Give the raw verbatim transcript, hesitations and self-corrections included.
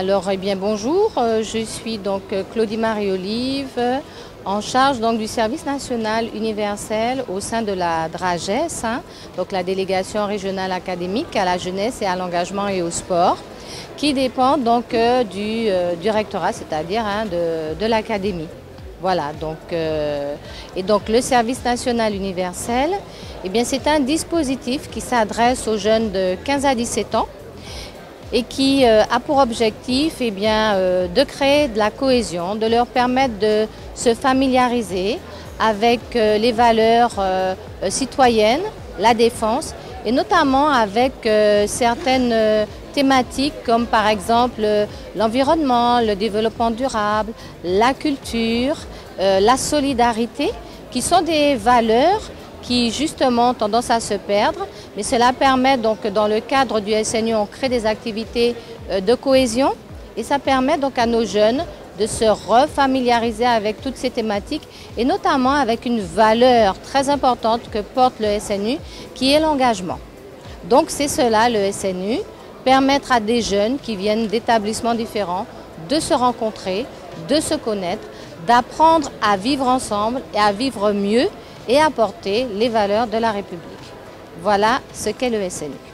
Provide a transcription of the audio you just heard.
Alors, eh bien, bonjour, euh, je suis donc euh, Claudie Marie-Olive, euh, en charge donc, du service national universel au sein de la DRAGES, hein, donc la délégation régionale académique à la jeunesse et à l'engagement et au sport, qui dépend donc euh, du, euh, du rectorat, c'est-à-dire hein, de, de l'académie. Voilà, donc, euh, et donc le service national universel, eh bien, c'est un dispositif qui s'adresse aux jeunes de quinze à dix-sept ans, et qui euh, a pour objectif eh bien, euh, de créer de la cohésion, de leur permettre de se familiariser avec euh, les valeurs euh, citoyennes, la défense, et notamment avec euh, certaines euh, thématiques comme par exemple euh, l'environnement, le développement durable, la culture, euh, la solidarité, qui sont des valeurs qui justement ont tendance à se perdre, mais cela permet donc dans le cadre du S N U, on crée des activités de cohésion et ça permet donc à nos jeunes de se refamiliariser avec toutes ces thématiques et notamment avec une valeur très importante que porte le S N U qui est l'engagement. Donc c'est cela le S N U, permettre à des jeunes qui viennent d'établissements différents de se rencontrer, de se connaître, d'apprendre à vivre ensemble et à vivre mieux et apporter les valeurs de la République. Voilà ce qu'est le S N U.